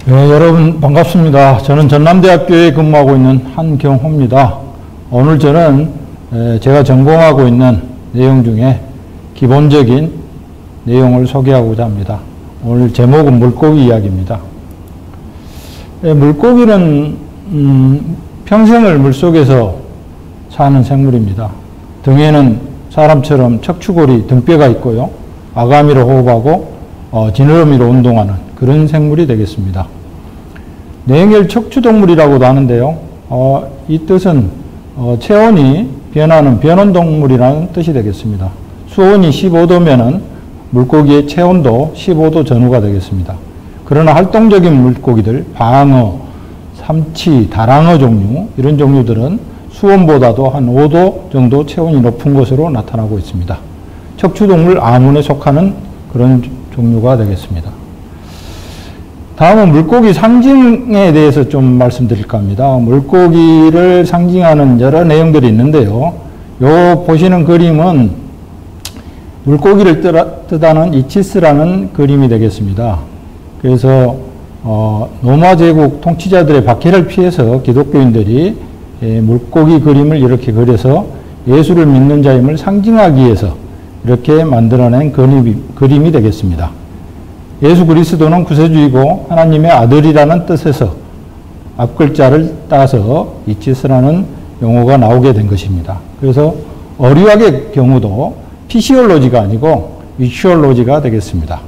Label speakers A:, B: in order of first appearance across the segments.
A: 네, 여러분 반갑습니다. 저는 전남대학교에 근무하고 있는 한경호입니다. 오늘 저는 제가 전공하고 있는 내용 중에 기본적인 내용을 소개하고자 합니다. 오늘 제목은 물고기 이야기입니다. 물고기는 평생을 물속에서 사는 생물입니다. 등에는 사람처럼 척추골이 등뼈가 있고요. 아가미로 호흡하고 지느러미로 운동하는 그런 생물이 되겠습니다. 냉혈 척추동물이라고도 하는데요. 이 뜻은 체온이 변하는 변온동물이라는 뜻이 되겠습니다. 수온이 15도면은 물고기의 체온도 15도 전후가 되겠습니다. 그러나 활동적인 물고기들, 방어, 삼치, 다랑어 종류, 이런 종류들은 수온보다도 한 5도 정도 체온이 높은 것으로 나타나고 있습니다. 척추동물 아문에 속하는 그런 종류가 되겠습니다. 다음은 물고기 상징에 대해서 좀 말씀드릴까 합니다. 물고기를 상징하는 여러 내용들이 있는데요. 요 보시는 그림은 물고기를 뜻하는 이치스라는 그림이 되겠습니다. 그래서 로마 제국 통치자들의 박해를 피해서 기독교인들이 물고기 그림을 이렇게 그려서 예수를 믿는 자임을 상징하기 위해서 이렇게 만들어낸 그림이 되겠습니다. 예수 그리스도는 구세주이고 하나님의 아들이라는 뜻에서 앞글자를 따서 이치스라는 용어가 나오게 된 것입니다. 그래서 어류학의 경우도 피시올로지가 아니고 위치올로지가 되겠습니다.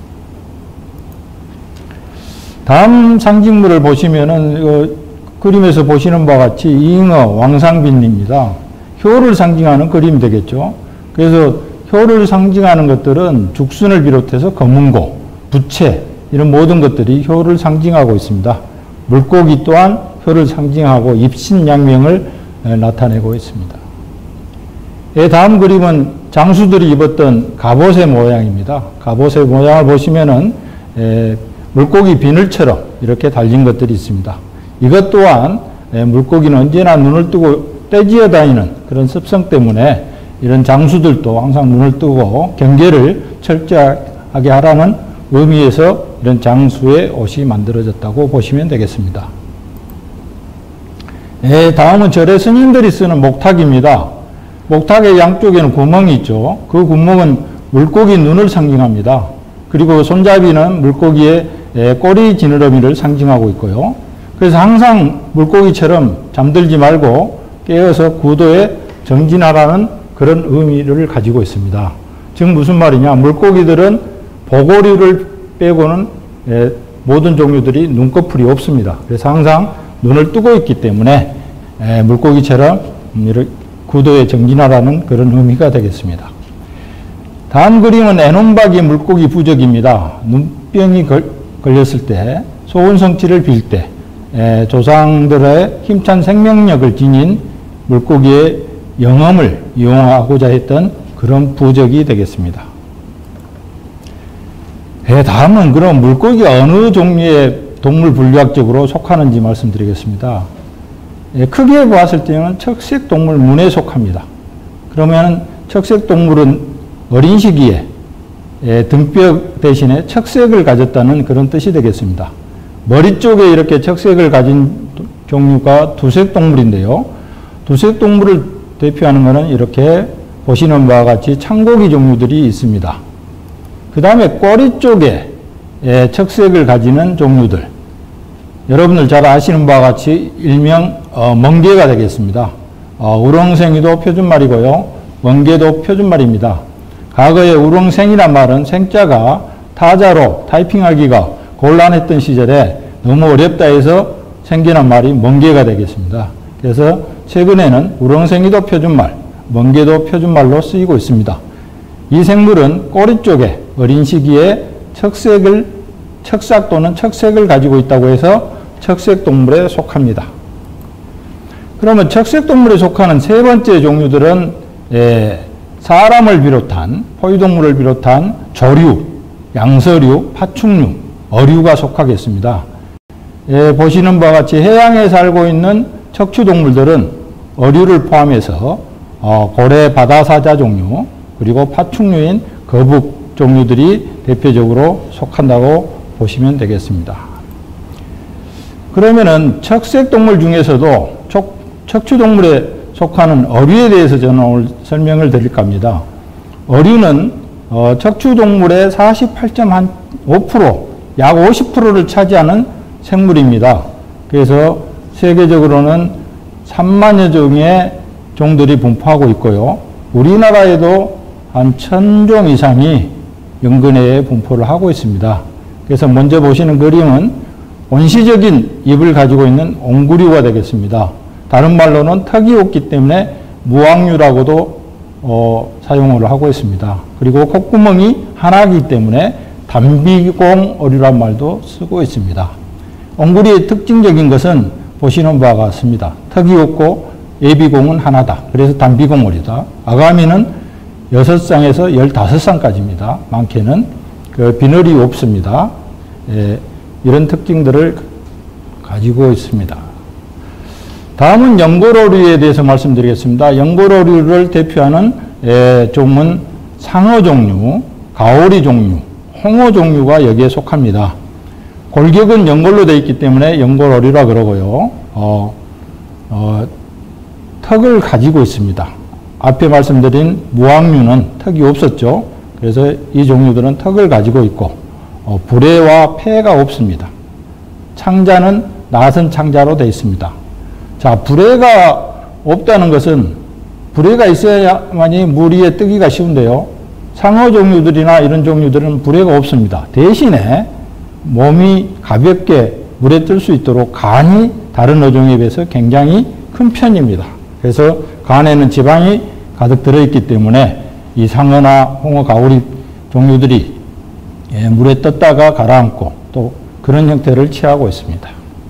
A: 다음 상징물을 보시면은 그림에서 보시는 바와 같이 잉어, 왕상빈입니다. 효를 상징하는 그림이 되겠죠. 그래서 효를 상징하는 것들은 죽순을 비롯해서 검은고, 부채 이런 모든 것들이 효를 상징하고 있습니다. 물고기 또한 효를 상징하고 입신양명을 나타내고 있습니다. 다음 그림은 장수들이 입었던 갑옷의 모양입니다. 갑옷의 모양을 보시면은 물고기 비늘처럼 이렇게 달린 것들이 있습니다. 이것 또한 물고기는 언제나 눈을 뜨고 떼지어 다니는 그런 습성 때문에 이런 장수들도 항상 눈을 뜨고 경계를 철저하게 하라는 의미에서 이런 장수의 옷이 만들어졌다고 보시면 되겠습니다. 다음은 절의 스님들이 쓰는 목탁입니다. 목탁의 양쪽에는 구멍이 있죠. 그 구멍은 물고기 눈을 상징합니다. 그리고 손잡이는 물고기의 꼬리 지느러미를 상징하고 있고요. 그래서 항상 물고기처럼 잠들지 말고 깨어서 구도에 정진하라는 그런 의미를 가지고 있습니다. 즉 무슨 말이냐, 물고기들은 보고류를 빼고는 모든 종류들이 눈꺼풀이 없습니다. 그래서 항상 눈을 뜨고 있기 때문에 물고기처럼 구도에 정진하라는 그런 의미가 되겠습니다. 다음 그림은 에논박이 물고기 부적입니다. 눈병이 걸렸을 때, 소원성취를 빌 때 조상들의 힘찬 생명력을 지닌 물고기의 영험을 이용하고자 했던 그런 부적이 되겠습니다. 다음은 그럼 물고기가 어느 종류의 동물 분류학적으로 속하는지 말씀드리겠습니다. 크게 보았을 때는 척색동물문에 속합니다. 그러면 척색동물은 어린 시기에 등뼈 대신에 척색을 가졌다는 그런 뜻이 되겠습니다. 머리 쪽에 이렇게 척색을 가진 종류가 두색동물인데요. 두색동물을 대표하는 것은 이렇게 보시는 바와 같이 창고기 종류들이 있습니다. 그 다음에 꼬리 쪽에 척색을 가지는 종류들, 여러분들 잘 아시는 바와 같이 일명 멍게가 되겠습니다. 우렁생이도 표준말이고요. 멍게도 표준말입니다. 과거에 우렁생이란 말은 생자가 타자로 타이핑하기가 곤란했던 시절에 너무 어렵다 해서 생겨난 말이 멍게가 되겠습니다. 그래서 최근에는 우렁생이도 표준말, 멍게도 표준말로 쓰이고 있습니다. 이 생물은 꼬리 쪽에 어린 시기에 척삭 또는 척색을 가지고 있다고 해서 척색동물에 속합니다. 그러면 척색동물에 속하는 세 번째 종류들은 사람을 비롯한 포유동물을 비롯한 조류, 양서류, 파충류, 어류가 속하겠습니다. 보시는 바와 같이 해양에 살고 있는 척추동물들은 어류를 포함해서 고래 바다사자 종류, 그리고 파충류인 거북 종류들이 대표적으로 속한다고 보시면 되겠습니다. 그러면은 척색 동물 중에서도 척추동물에 속하는 어류에 대해서 저는 오늘 설명을 드릴까 합니다. 어류는 척추동물의 48.5%, 약 50%를 차지하는 생물입니다. 그래서 세계적으로는 3만여 종의 종들이 분포하고 있고요. 우리나라에도 한 1000종 이상이 연근해에 분포를 하고 있습니다. 그래서 먼저 보시는 그림은 원시적인 입을 가지고 있는 옹구류가 되겠습니다. 다른 말로는 턱이 없기 때문에 무왕류라고도 사용을 하고 있습니다. 그리고 콧구멍이 하나이기 때문에 단비공 어류란 말도 쓰고 있습니다. 옹구류의 특징적인 것은 보시는 바와 같습니다. 턱이 없고 예비공은 하나다. 그래서 단비공 어류다. 아가미는 6쌍에서 15쌍까지입니다. 많게는 비늘이 없습니다. 이런 특징들을 가지고 있습니다. 다음은 연골어류에 대해서 말씀드리겠습니다. 연골어류를 대표하는 종은 상어 종류, 가오리 종류, 홍어 종류가 여기에 속합니다. 골격은 연골로 되어 있기 때문에 연골어류라 그러고요. 턱을 가지고 있습니다. 앞에 말씀드린 무왕류는 턱이 없었죠. 그래서 이 종류들은 턱을 가지고 있고 불에와 폐가 없습니다. 창자는 나선 창자로 되어 있습니다. 자, 불에가 없다는 것은 불에가 있어야만이 물 위에 뜨기가 쉬운데요. 상어 종류들이나 이런 종류들은 불에가 없습니다. 대신에 몸이 가볍게 물에 뜰 수 있도록 간이 다른 어종에 비해서 굉장히 큰 편입니다. 그래서 간에는 지방이 가득 들어있기 때문에 이 상어나 홍어, 가오리 종류들이 물에 떴다가 가라앉고 또 그런 형태를 취하고 있습니다.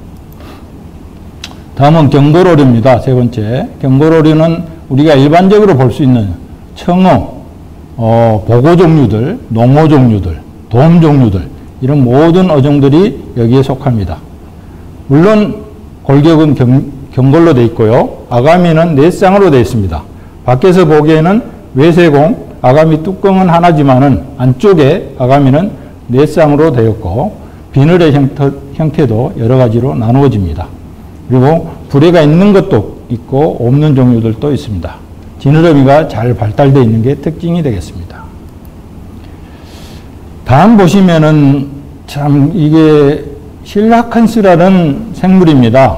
A: 다음은 경골어류입니다. 세 번째. 경골어류는 우리가 일반적으로 볼 수 있는 청어, 보고 종류들, 농어 종류들, 돔 종류들 이런 모든 어종들이 여기에 속합니다. 물론 골격은 경골로 되어 있고요. 아가미는 4쌍으로 되어 있습니다. 밖에서 보기에는 외세공, 아가미 뚜껑은 하나지만은 안쪽에 아가미는 4쌍으로 되었고 비늘의 형태도 여러 가지로 나누어집니다. 그리고 불에가 있는 것도 있고 없는 종류들도 있습니다. 지느러미가 잘 발달되어 있는 게 특징이 되겠습니다. 다음 보시면은 참 이게 실라칸스라는 생물입니다.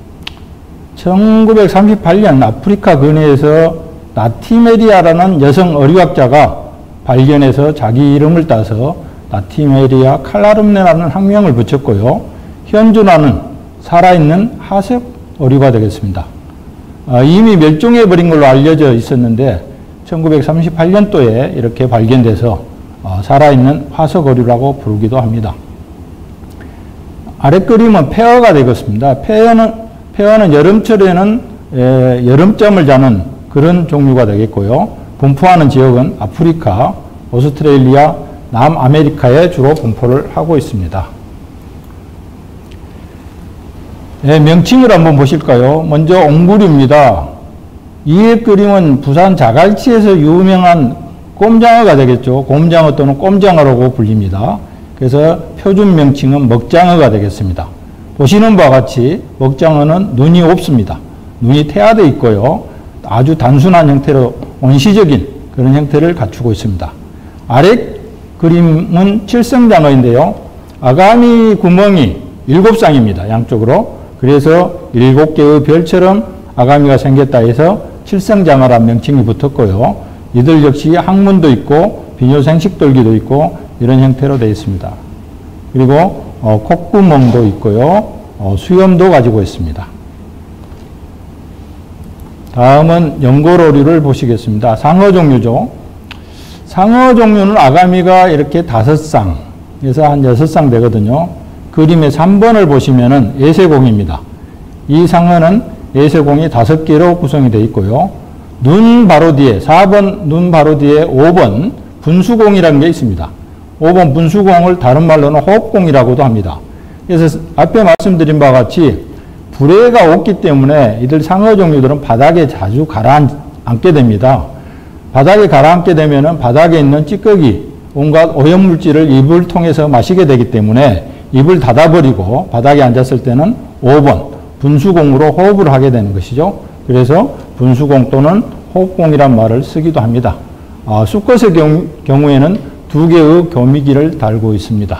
A: 1938년 아프리카 근해에서 나티메리아라는 여성 어류학자가 발견해서 자기 이름을 따서 나티메리아 칼라름네라는 학명을 붙였고요. 현존하는 살아있는 하석 어류가 되겠습니다. 이미 멸종해버린 걸로 알려져 있었는데 1938년도에 이렇게 발견돼서 살아있는 화석 어류라고 부르기도 합니다. 아래 그림은 폐어가 되겠습니다. 폐어는 여름철에는 여름잠을 자는 그런 종류가 되겠고요. 분포하는 지역은 아프리카, 오스트레일리아, 남아메리카에 주로 분포를 하고 있습니다. 명칭을 한번 보실까요? 먼저 옹구류입니다. 이에 그림은 부산 자갈치에서 유명한 꼼장어가 되겠죠. 곰장어 또는 꼼장어라고 불립니다. 그래서 표준 명칭은 먹장어가 되겠습니다. 보시는 바와 같이 먹장어는 눈이 없습니다. 눈이 태아되어 있고요. 아주 단순한 형태로 원시적인 그런 형태를 갖추고 있습니다. 아래 그림은 칠성장어인데요. 아가미 구멍이 7쌍입니다. 양쪽으로. 그래서 7개의 별처럼 아가미가 생겼다 해서 칠성장어란 명칭이 붙었고요. 이들 역시 항문도 있고 비뇨생식돌기도 있고 이런 형태로 되어 있습니다. 그리고 콧구멍도 있고요. 수염도 가지고 있습니다. 다음은 연골어류를 보시겠습니다. 상어 종류죠. 상어 종류는 아가미가 이렇게 5쌍, 그래서 한 6쌍 되거든요. 그림의 3번을 보시면은 예세공입니다. 이 상어는 예세공이 5개로 구성이 되어 있고요. 눈 바로 뒤에, 4번 눈 바로 뒤에 5번 분수공이라는 게 있습니다. 5번 분수공을 다른 말로는 호흡공이라고도 합니다. 그래서 앞에 말씀드린 바와 같이 불에가 없기 때문에 이들 상어 종류들은 바닥에 자주 가라앉게 됩니다. 바닥에 가라앉게 되면은 바닥에 있는 찌꺼기, 온갖 오염물질을 입을 통해서 마시게 되기 때문에 입을 닫아버리고 바닥에 앉았을 때는 5번 분수공으로 호흡을 하게 되는 것이죠. 그래서 분수공 또는 호흡공이란 말을 쓰기도 합니다. 수컷의 경우에는 2개의 교미기를 달고 있습니다.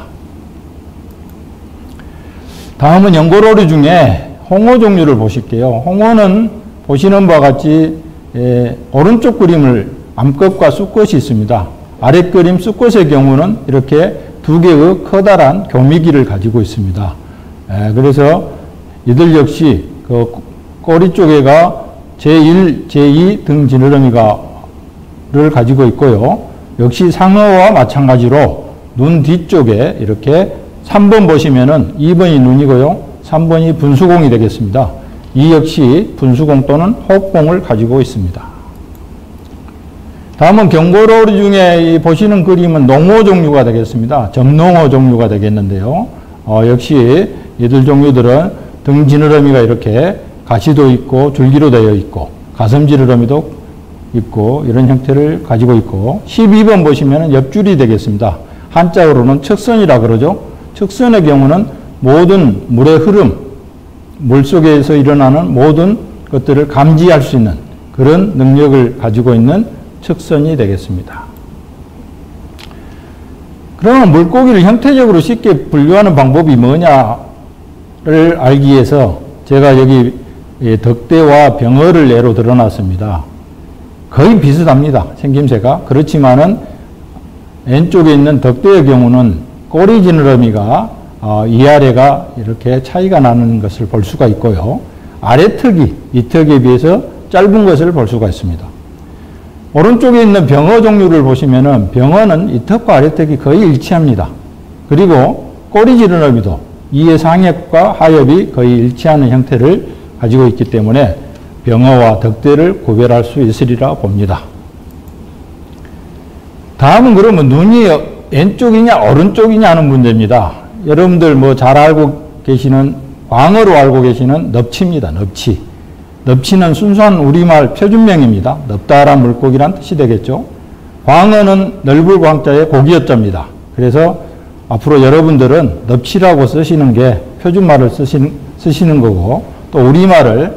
A: 다음은 연골오리 중에 홍어 종류를 보실게요. 홍어는 보시는 바와 같이 오른쪽 그림을 암컷과 수컷이 있습니다. 아래 그림 수컷의 경우는 이렇게 2개의 커다란 교미기를 가지고 있습니다. 그래서 이들 역시 그 꼬리 쪽에가 제1, 제2 등 지느러미를 가지고 있고요. 역시 상어와 마찬가지로 눈 뒤쪽에 이렇게 3번 보시면은 2번이 눈이고요. 3번이 분수공이 되겠습니다. 이 역시 분수공 또는 호흡공을 가지고 있습니다. 다음은 경고로리 중에 보시는 그림은 농어 종류가 되겠습니다. 점농어 종류가 되겠는데요. 역시 이들 종류들은 등 지느러미가 이렇게 가시도 있고 줄기로 되어 있고 가슴 지느러미도 있고 이런 형태를 가지고 있고 12번 보시면 옆줄이 되겠습니다. 한자어로는 척선이라 그러죠. 척선의 경우는 모든 물의 흐름, 물속에서 일어나는 모든 것들을 감지할 수 있는 그런 능력을 가지고 있는 척선이 되겠습니다. 그러면 물고기를 형태적으로 쉽게 분류하는 방법이 뭐냐를 알기 위해서 제가 여기 덕대와 병어를 예로 들어놨습니다. 거의 비슷합니다. 생김새가. 그렇지만은 왼쪽에 있는 덕대의 경우는 꼬리 지느러미가 위아래가 이렇게 차이가 나는 것을 볼 수가 있고요. 아래턱이 이 턱에 비해서 짧은 것을 볼 수가 있습니다. 오른쪽에 있는 병어 종류를 보시면은 병어는 이 턱과 아래턱이 거의 일치합니다. 그리고 꼬리 지느러미도 이의 상엽과 하엽이 거의 일치하는 형태를 가지고 있기 때문에 병어와 덕대를 구별할 수 있으리라 봅니다. 다음은 그러면 눈이 왼쪽이냐 오른쪽이냐 하는 문제입니다. 여러분들 뭐 잘 알고 계시는 광어로 알고 계시는 넙치입니다. 넙치. 넙치는 순수한 우리말 표준명입니다. 넓다란 물고기란 뜻이 되겠죠. 광어는 넓을 광자에 고기여자입니다. 그래서 앞으로 여러분들은 넙치라고 쓰시는 게 표준말을 쓰시는 거고 또 우리말을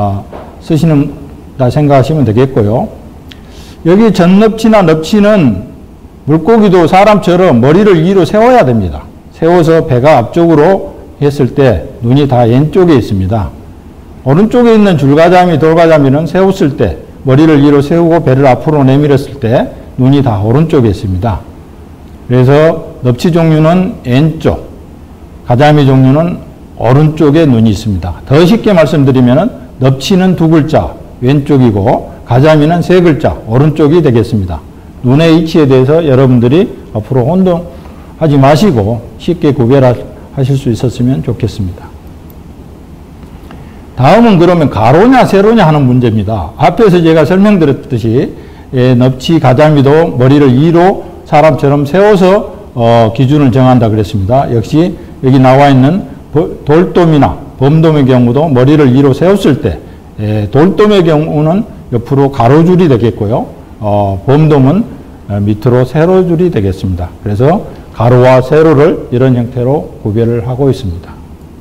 A: 쓰시는다 생각하시면 되겠고요. 여기 전넙치나 넙치는 물고기도 사람처럼 머리를 위로 세워야 됩니다. 세워서 배가 앞쪽으로 했을 때 눈이 다 왼쪽에 있습니다. 오른쪽에 있는 줄가자미, 돌가자미는 세웠을 때 머리를 위로 세우고 배를 앞으로 내밀었을 때 눈이 다 오른쪽에 있습니다. 그래서 넙치 종류는 왼쪽, 가자미 종류는 오른쪽에 눈이 있습니다. 더 쉽게 말씀드리면 넙치는 2글자 왼쪽이고 가자미는 3글자 오른쪽이 되겠습니다. 눈의 위치에 대해서 여러분들이 앞으로 혼동하지 마시고 쉽게 구별하실 수 있었으면 좋겠습니다. 다음은 그러면 가로냐 세로냐 하는 문제입니다. 앞에서 제가 설명드렸듯이 넙치, 가자미도 머리를 위로 사람처럼 세워서 기준을 정한다 그랬습니다. 역시 여기 나와 있는 돌돔이나 범돔의 경우도 머리를 위로 세웠을 때 돌돔의 경우는 옆으로 가로줄이 되겠고요. 범돔은 밑으로 세로줄이 되겠습니다. 그래서 가로와 세로를 이런 형태로 구별을 하고 있습니다.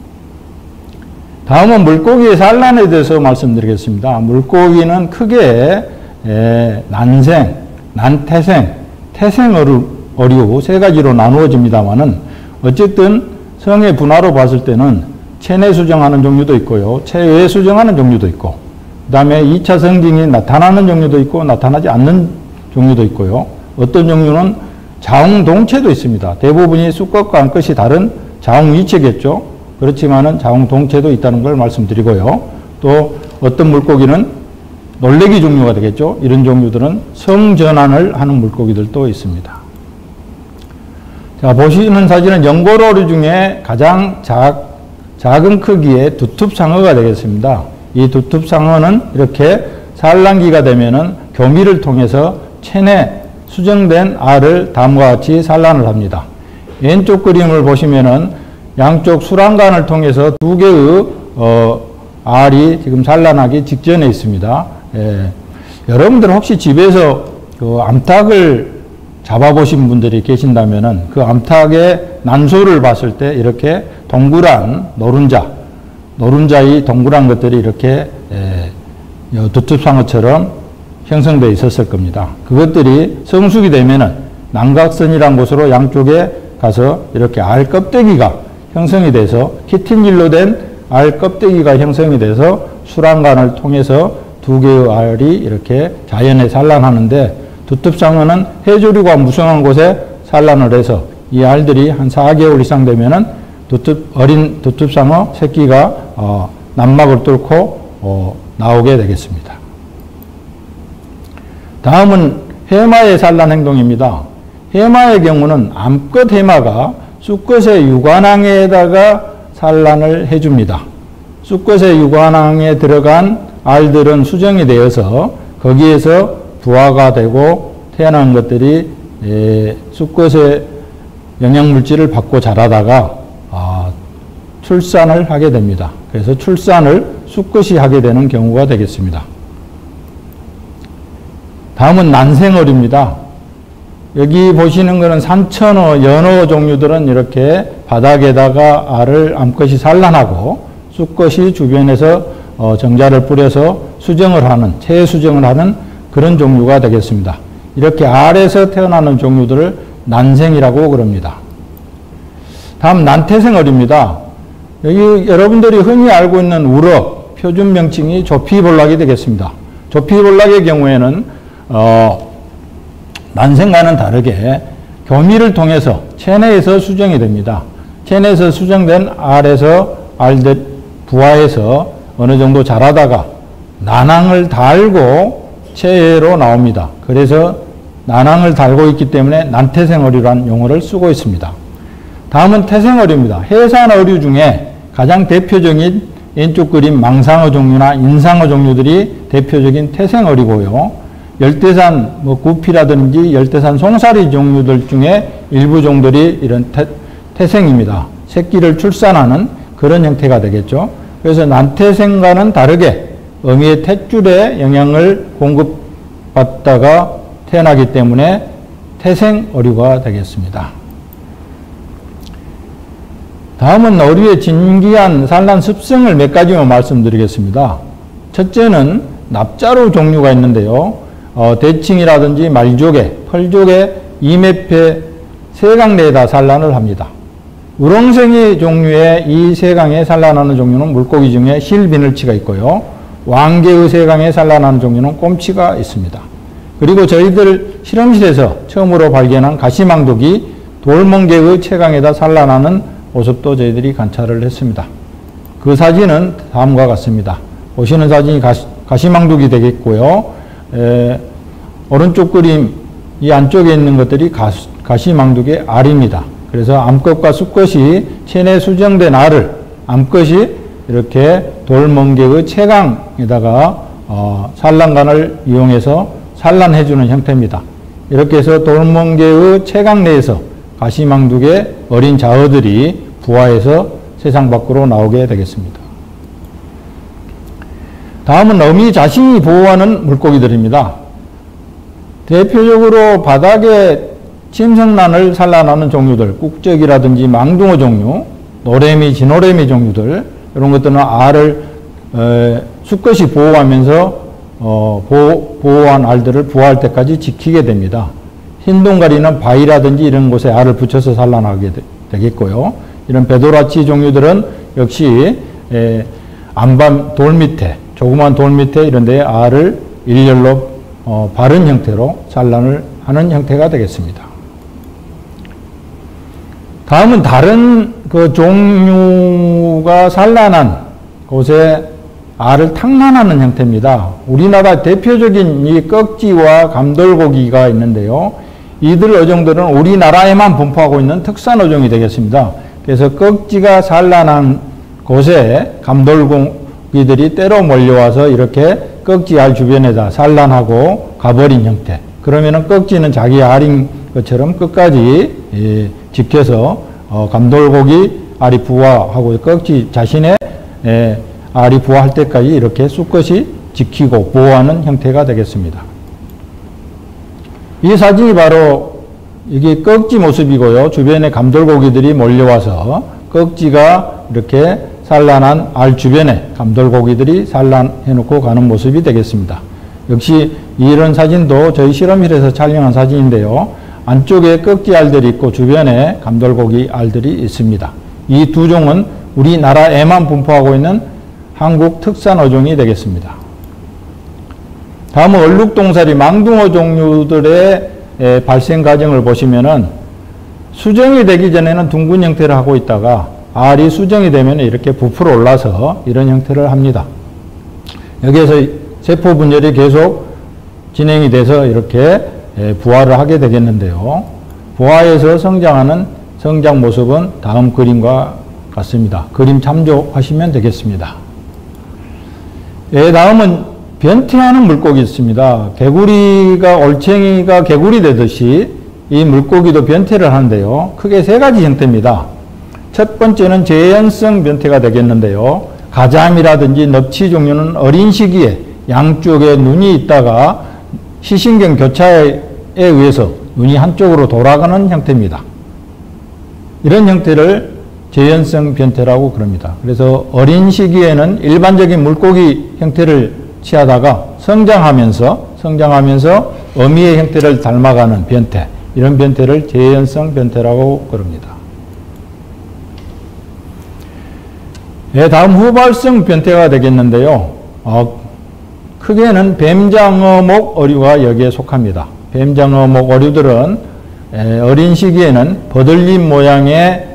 A: 다음은 물고기의 산란에 대해서 말씀드리겠습니다. 물고기는 크게 난생, 난태생, 태생어류 3가지로 나누어집니다만은 어쨌든 성의 분화로 봤을 때는 체내 수정하는 종류도 있고요. 체외 수정하는 종류도 있고 그 다음에 2차 성징이 나타나는 종류도 있고 나타나지 않는 종류도 있고요. 어떤 종류는 자웅동체도 있습니다. 대부분이 수컷과 암컷이 다른 자웅이체겠죠. 그렇지만은 자웅동체도 있다는 걸 말씀드리고요. 또 어떤 물고기는 놀래기 종류가 되겠죠. 이런 종류들은 성전환을 하는 물고기들도 있습니다. 자, 보시는 사진은 연골오리 중에 가장 작은 크기의 두툽상어가 되겠습니다. 이 두툽상어는 이렇게 산란기가 되면은 교미를 통해서 체내 수정된 알을 다음과 같이 산란을 합니다. 왼쪽 그림을 보시면은 양쪽 수란관을 통해서 2개의 알이 지금 산란하기 직전에 있습니다. 여러분들 혹시 집에서 그 암탉을 잡아보신 분들이 계신다면은 그 암탉의 난소를 봤을 때 이렇게 동그란 노른자, 노른자의 동그란 것들이 이렇게 두툼상어처럼 형성되어 있었을 겁니다. 그것들이 성숙이 되면은 남각선이라는 곳으로 양쪽에 가서 이렇게 알 껍데기가 형성이 돼서 키틴질로 된 알 껍데기가 형성이 돼서 수란관을 통해서 두 개의 알이 이렇게 자연에 산란하는데, 두릅상어는 해조류가 무성한 곳에 산란을 해서 이 알들이 한 4개월 이상 되면은 어린 두릅상어 새끼가 난막을 뚫고 나오게 되겠습니다. 다음은 해마의 산란 행동입니다. 해마의 경우는 암컷 해마가 수컷의 유관항에다가 산란을 해줍니다. 수컷의 유관항에 들어간 알들은 수정이 되어서 거기에서 부화가 되고 태어난 것들이 수컷의 영양물질을 받고 자라다가 출산을 하게 됩니다. 그래서 출산을 수컷이 하게 되는 경우가 되겠습니다. 다음은 난생어류입니다. 여기 보시는 것은 산천어, 연어 종류들은 이렇게 바닥에다가 알을 암컷이 산란하고 수컷이 주변에서 정자를 뿌려서 수정을 하는, 체수정을 하는 그런 종류가 되겠습니다. 이렇게 알에서 태어나는 종류들을 난생이라고 그럽니다. 다음 난태생어류입니다. 여기 여러분들이 흔히 알고 있는 우럭, 표준 명칭이 조피볼락이 되겠습니다. 조피볼락의 경우에는 난생과는 다르게 교미를 통해서 체내에서 수정이 됩니다. 체내에서 수정된 알들 부화해서 어느 정도 자라다가 난항을 달고 체외로 나옵니다. 그래서 난항을 달고 있기 때문에 난태생어류라는 용어를 쓰고 있습니다. 다음은 태생어류입니다. 해산어류 중에 가장 대표적인 왼쪽 그림 망상어 종류나 인상어 종류들이 대표적인 태생어류고요. 열대산 구피라든지 열대산 송사리 종류들 중에 일부 종들이 이런 태생입니다. 새끼를 출산하는 그런 형태가 되겠죠. 그래서 난태생과는 다르게 어미의 탯줄에 영양을 공급받다가 태어나기 때문에 태생어류가 되겠습니다. 다음은 어류의 진기한 산란 습성을 몇 가지만 말씀드리겠습니다. 첫째는 납자루 종류가 있는데요. 대칭이라든지 말조개, 펄조개, 이매패, 세강 내에다 산란을 합니다. 우렁생이 종류의 이 세강에 산란하는 종류는 물고기 중에 실비늘치가 있고요. 왕개의 세강에 산란하는 종류는 꼼치가 있습니다. 그리고 저희들 실험실에서 처음으로 발견한 가시망독이 돌멍개의 채강에다 산란하는 모습도 저희들이 관찰을 했습니다. 그 사진은 다음과 같습니다. 보시는 사진이 가시망독이 되겠고요. 오른쪽 그림 이 안쪽에 있는 것들이 가시망독의 알입니다. 그래서 암컷과 수컷이 체내 수정된 알을 암컷이 이렇게 돌멍개의 채강에다가 산란관을 이용해서 산란해주는 형태입니다. 이렇게 해서 돌멍개의 채강 내에서 가시망독의 어린 자어들이 부화해서 세상 밖으로 나오게 되겠습니다. 다음은 어미 자신이 보호하는 물고기들입니다. 대표적으로 바닥에 침성란을 산란하는 종류들, 꾹적이라든지 망둥어 종류, 노래미, 진노래미 종류들, 이런 것들은 알을 수컷이 보호하면서 보호한 알들을 부화할 때까지 지키게 됩니다. 흰동가리는 바위라든지 이런 곳에 알을 붙여서 산란하게 되겠고요. 이런 배도라치 종류들은 역시 안반 돌 밑에, 조그만 돌 밑에 이런 데에 알을 일렬로 바른 형태로 산란을 하는 형태가 되겠습니다. 다음은 다른 그 종류가 산란한 곳에 알을 탕란하는 형태입니다. 우리나라 대표적인 이 꺽지와 감돌고기가 있는데요. 이들 어종들은 우리나라에만 분포하고 있는 특산 어종이 되겠습니다. 그래서 꺽지가 산란한 곳에 감돌고기들이 때로 몰려와서 이렇게 꺽지 알 주변에다 산란하고 가버린 형태. 그러면은 꺽지는 자기 알인 것처럼 끝까지 지켜서 감돌고기 알이 부화하고 꺽지 자신의 알이 부화할 때까지 이렇게 수컷이 지키고 보호하는 형태가 되겠습니다. 이 사진이 바로 이게 꺽지 모습이고요. 주변에 감돌고기들이 몰려와서 꺽지가 이렇게 산란한 알 주변에 감돌고기들이 산란해놓고 가는 모습이 되겠습니다. 역시 이런 사진도 저희 실험실에서 촬영한 사진인데요. 안쪽에 꺽지 알들이 있고 주변에 감돌고기 알들이 있습니다. 이 두 종은 우리나라에만 분포하고 있는 한국 특산 어종이 되겠습니다. 다음은 얼룩동사리 망둥어 종류들의 발생 과정을 보시면은 수정이 되기 전에는 둥근 형태를 하고 있다가 알이 수정이 되면 이렇게 부풀어 올라서 이런 형태를 합니다. 여기에서 세포 분열이 계속 진행이 돼서 이렇게 부화를 하게 되겠는데요. 부화에서 성장하는 성장 모습은 다음 그림과 같습니다. 그림 참조하시면 되겠습니다. 다음은 변태하는 물고기 있습니다. 개구리가 올챙이가 개구리 되듯이 이 물고기도 변태를 하는데요. 크게 세 가지 형태입니다. 첫 번째는 재현성 변태가 되겠는데요. 가자미라든지 넙치 종류는 어린 시기에 양쪽에 눈이 있다가 시신경 교차에 의해서 눈이 한쪽으로 돌아가는 형태입니다. 이런 형태를 재현성 변태라고 그럽니다. 그래서 어린 시기에는 일반적인 물고기 형태를 취하다가 성장하면서 어미의 형태를 닮아가는 변태, 이런 변태를 재현성 변태라고 그럽니다. 다음 후발성 변태가 되겠는데요. 크게는 뱀장어목 어류가 여기에 속합니다. 뱀장어목 어류들은 어린 시기에는 버들림 모양의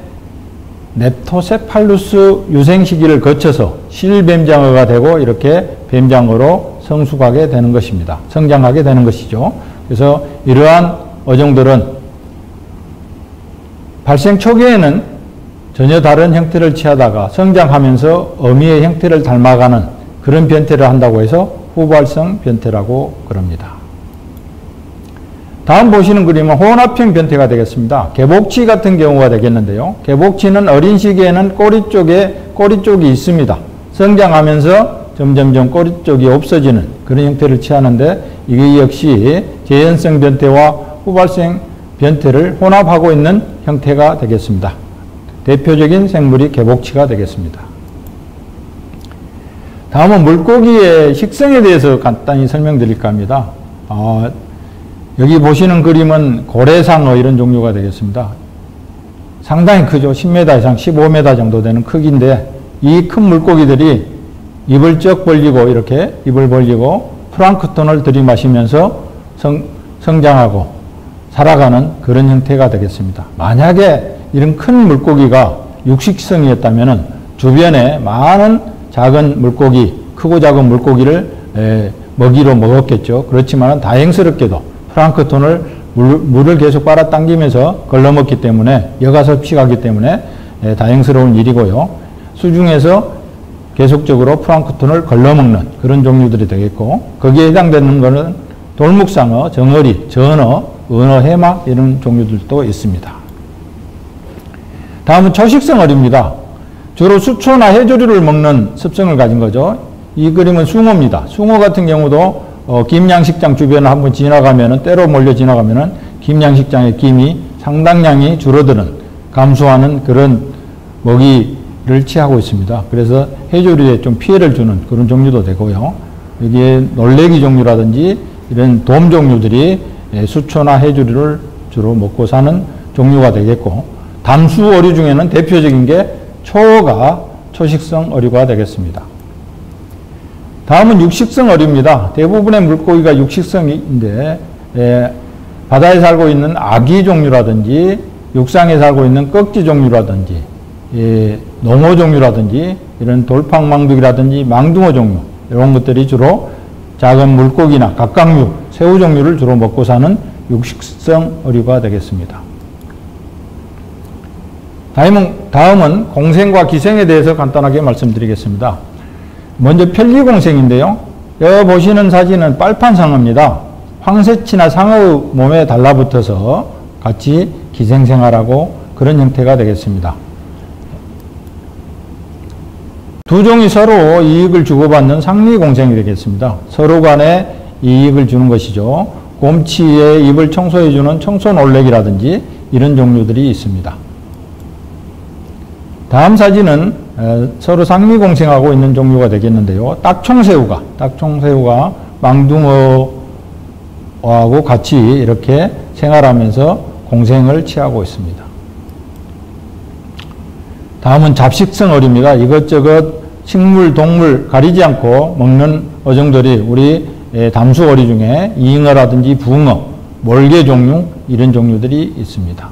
A: 넵토세팔루스 유생 시기를 거쳐서 실뱀장어가 되고 이렇게 뱀장어로 성숙하게 되는 것입니다. 성장하게 되는 것이죠. 그래서 이러한 어종들은 발생 초기에는 전혀 다른 형태를 취하다가 성장하면서 어미의 형태를 닮아가는 그런 변태를 한다고 해서 후발성 변태라고 그럽니다. 다음 보시는 그림은 혼합형 변태가 되겠습니다. 개복치 같은 경우가 되겠는데요. 개복치는 어린 시기에는 꼬리 쪽이 있습니다. 성장하면서 점점점 꼬리 쪽이 없어지는 그런 형태를 취하는데 이게 역시 재현성 변태와 후발성 변태를 혼합하고 있는 형태가 되겠습니다. 대표적인 생물이 개복치가 되겠습니다. 다음은 물고기의 식성에 대해서 간단히 설명드릴까 합니다. 여기 보시는 그림은 고래상어 이런 종류가 되겠습니다. 상당히 크죠. 10m 이상 15m 정도 되는 크기인데 이 큰 물고기들이 입을 쩍 벌리고 이렇게 입을 벌리고 플랑크톤을 들이마시면서 성장하고 살아가는 그런 형태가 되겠습니다. 만약에 이런 큰 물고기가 육식성이었다면 주변에 많은 작은 물고기, 크고 작은 물고기를 먹이로 먹었겠죠. 그렇지만 다행스럽게도 플랑크톤을 물을 계속 빨아당기면서 걸러먹기 때문에 여가 섭식하기 때문에 다행스러운 일이고요. 수중에서 계속적으로 플랑크톤을 걸러먹는 그런 종류들이 되겠고 거기에 해당되는 것은 돌묵상어, 정어리, 전어, 은어, 해마 이런 종류들도 있습니다. 다음은 초식성 어류입니다. 주로 수초나 해조류를 먹는 습성을 가진 거죠. 이 그림은 숭어입니다. 숭어 같은 경우도 김양식장 주변을 한번 지나가면은 때로 몰려 지나가면은 김양식장의 김이 상당량이 줄어드는 감소하는 그런 먹이를 취하고 있습니다. 그래서 해조류에 좀 피해를 주는 그런 종류도 되고요. 여기에 놀래기 종류라든지 이런 돔 종류들이 수초나 해조류를 주로 먹고 사는 종류가 되겠고 담수 어류 중에는 대표적인 게 초어가 초식성 어류가 되겠습니다. 다음은 육식성 어류입니다. 대부분의 물고기가 육식성인데 바다에 살고 있는 아기 종류라든지 육상에 살고 있는 꺽지 종류라든지 농어 종류라든지 이런 돌팡망둥이라든지 망둥어 종류 이런 것들이 주로 작은 물고기나 갑각류, 새우 종류를 주로 먹고 사는 육식성 어류가 되겠습니다. 다음은 공생과 기생에 대해서 간단하게 말씀드리겠습니다. 먼저 편리공생인데요. 여기 보시는 사진은 빨판상어입니다. 황새치나 상어의 몸에 달라붙어서 같이 기생생활하고 그런 형태가 되겠습니다. 두 종이 서로 이익을 주고받는 상리공생이 되겠습니다. 서로 간에 이익을 주는 것이죠. 곰치의 입을 청소해주는 청소놀래기라든지 이런 종류들이 있습니다. 다음 사진은 서로 상미공생하고 있는 종류가 되겠는데요. 딱총새우가 망둥어하고 같이 이렇게 생활하면서 공생을 취하고 있습니다. 다음은 잡식성 어류입니다. 이것저것 식물, 동물 가리지 않고 먹는 어종들이 우리 담수 어류 중에 잉어라든지 붕어, 몰개 종류 이런 종류들이 있습니다.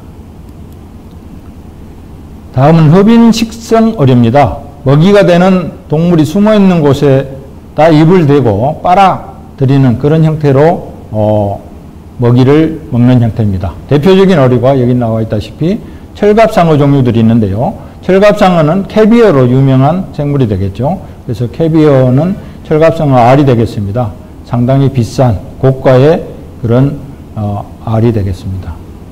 A: 다음은 흡인식성 어류입니다. 먹이가 되는 동물이 숨어있는 곳에다 입을 대고 빨아들이는 그런 형태로 먹이를 먹는 형태입니다. 대표적인 어류가 여기 나와 있다시피 철갑상어 종류들이 있는데요. 철갑상어는 캐비어로 유명한 생물이 되겠죠. 그래서 캐비어는 철갑상어 알이 되겠습니다. 상당히 비싼 고가의 그런 알이 되겠습니다.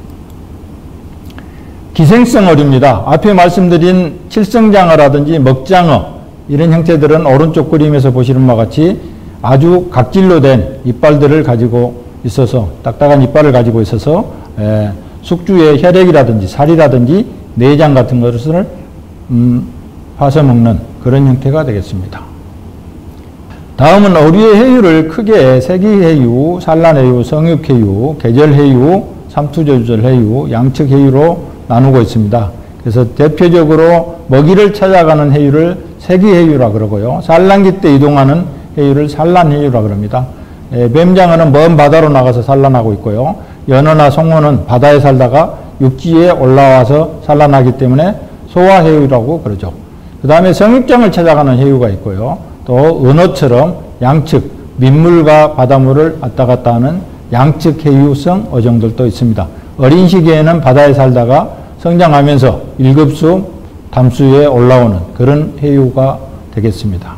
A: 기생성 어류입니다. 앞에 말씀드린 칠성장어라든지 먹장어 이런 형태들은 오른쪽 그림에서 보시는 바와 같이 아주 각질로 된 이빨들을 가지고 있어서 딱딱한 이빨을 가지고 있어서 숙주의 혈액이라든지 살이라든지 내장 같은 것을 파서 먹는 그런 형태가 되겠습니다. 다음은 어류의 해유를 크게 세기해유, 산란해유, 성육해유, 계절해유, 삼투저절해유, 양측해유로 나누고 있습니다. 그래서 대표적으로 먹이를 찾아가는 해유를 세기해유라 그러고요. 산란기 때 이동하는 해유를 산란해유라 그럽니다. 뱀장어는 먼 바다로 나가서 산란하고 있고요. 연어나 송어는 바다에 살다가 육지에 올라와서 산란하기 때문에 소화해유라고 그러죠. 그 다음에 성육장을 찾아가는 해유가 있고요. 또 은어처럼 양측, 민물과 바닷물을 왔다 갔다 하는 양측해유성 어종들도 있습니다. 어린 시기에는 바다에 살다가 성장하면서 1급수 담수에 올라오는 그런 해유가 되겠습니다.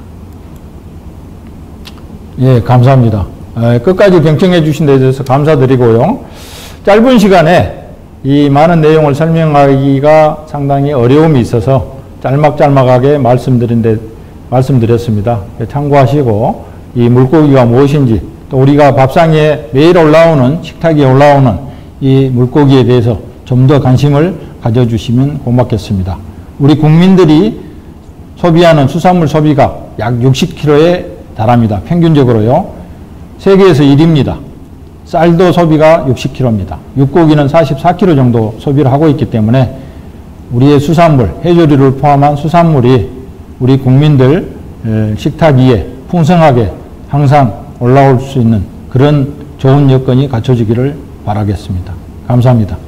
A: 예, 감사합니다. 끝까지 경청해 주신 데 대해서 감사드리고요. 짧은 시간에 이 많은 내용을 설명하기가 상당히 어려움이 있어서 짤막짤막하게 말씀드렸습니다. 참고하시고 이 물고기가 무엇인지 또 우리가 밥상에 매일 올라오는 식탁에 올라오는 이 물고기에 대해서 좀 더 관심을 가져주시면 고맙겠습니다. 우리 국민들이 소비하는 수산물 소비가 약 60kg에 달합니다. 평균적으로요. 세계에서 1위입니다. 쌀도 소비가 60kg입니다. 육고기는 44kg 정도 소비를 하고 있기 때문에 우리의 수산물, 해조류를 포함한 수산물이 우리 국민들 식탁 위에 풍성하게 항상 올라올 수 있는 그런 좋은 여건이 갖춰지기를 바라겠습니다. 감사합니다.